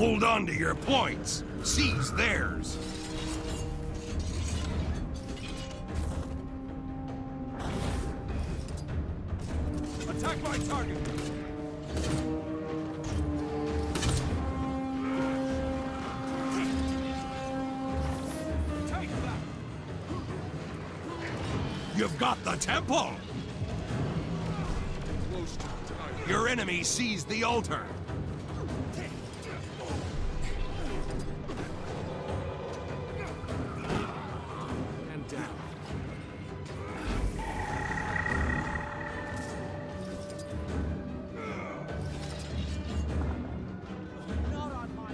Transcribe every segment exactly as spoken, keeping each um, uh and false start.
Hold on to your points. Seize theirs. Attack my target. Take that. You've got the temple. Your enemy seized the altar. And down. Not on my...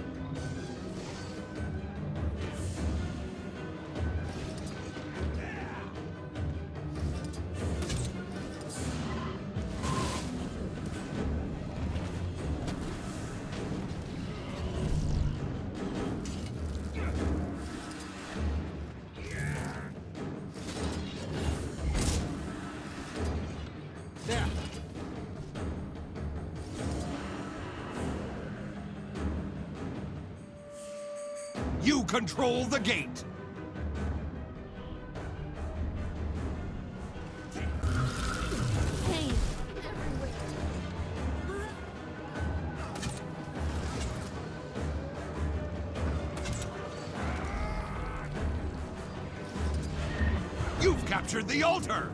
There. You control the gate. Pain everywhere. You've captured the altar.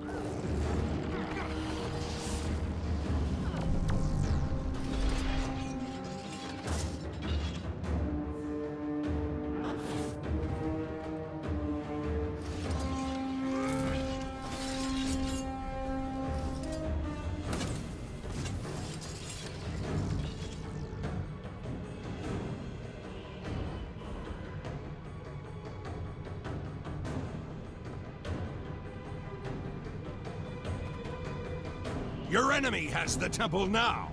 Your enemy has the temple now.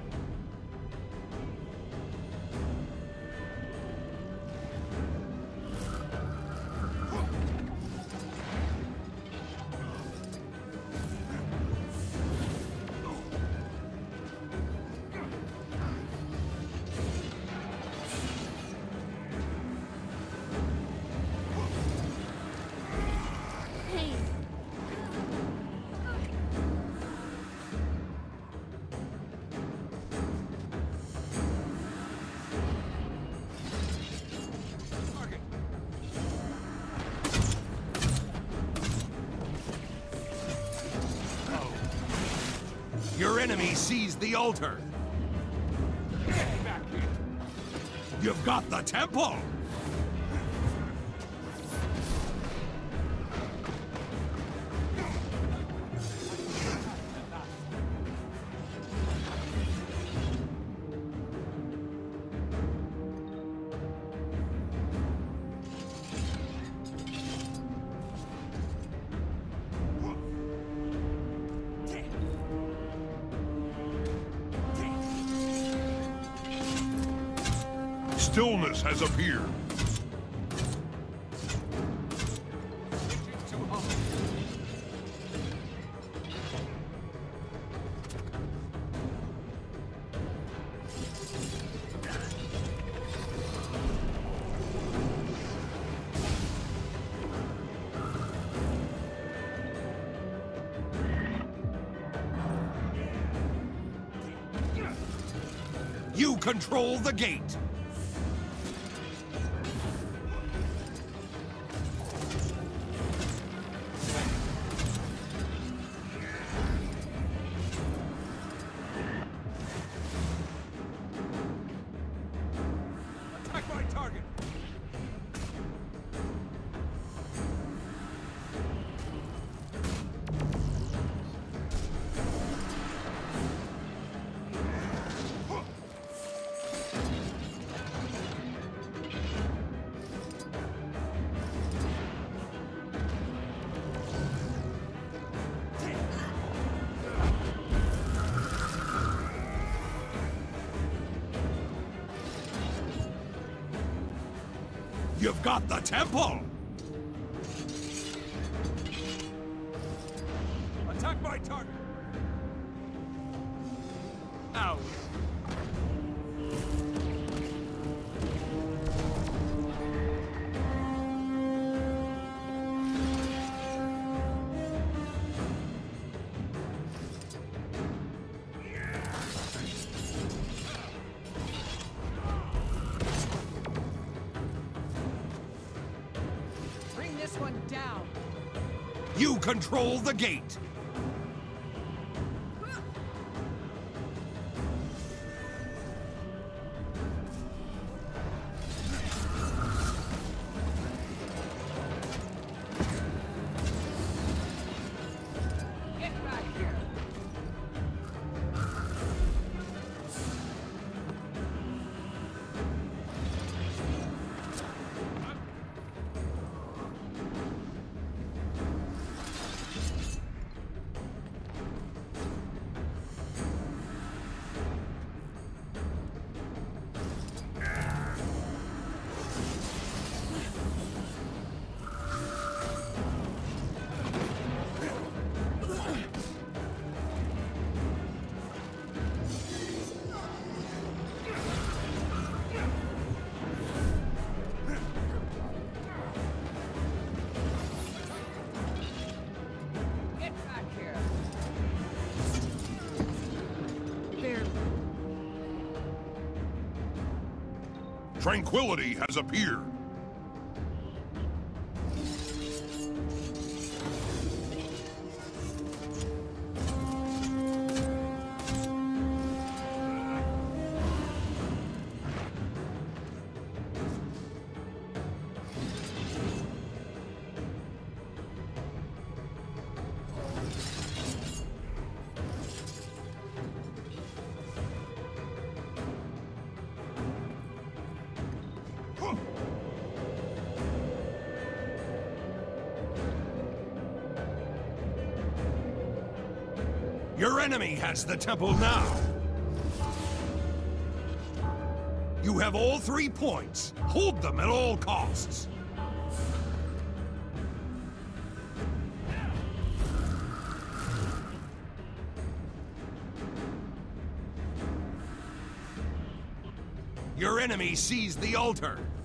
Pain. Your enemy seized the altar. You've got the temple. Stillness has appeared. You control the gate. Attack my target. You've got the temple! Attack my target! Ow! You control the gate. Tranquility has appeared. Your enemy has the temple now. You have all three points. Hold them at all costs. Your enemy seized the altar.